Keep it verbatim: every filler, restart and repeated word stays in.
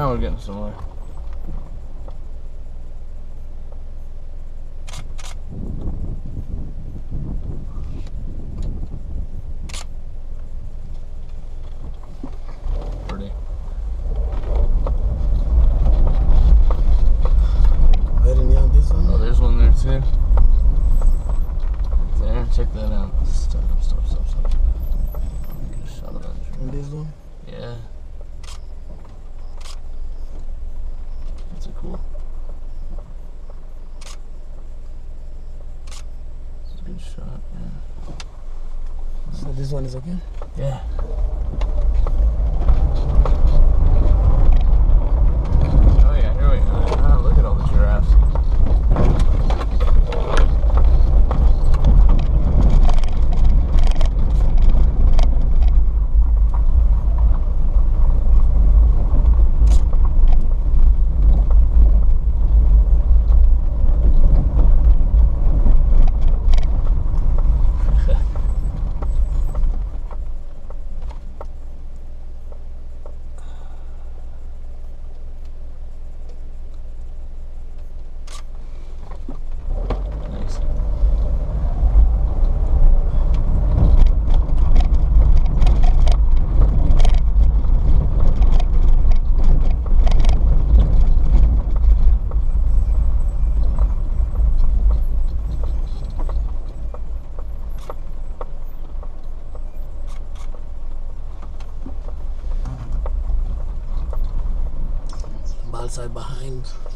Now we're getting somewhere. Pretty. Right in the this one? Oh, there's one there too. Right there, check that out. Stop, stop, stop, stop. Get a shot of that tree. And this one? Yeah. That's a cool. That's a good shot, yeah. So this one is okay? Yeah. Oh yeah, here we go. Ah, look at all the giraffes. Outside behind.